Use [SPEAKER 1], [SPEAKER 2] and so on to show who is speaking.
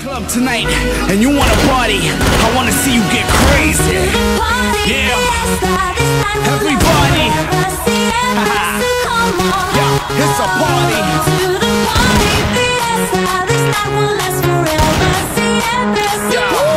[SPEAKER 1] club tonight and you wanna party, I wanna see you get crazy. Yeah, everybody. Yeah, it's a party. Yeah.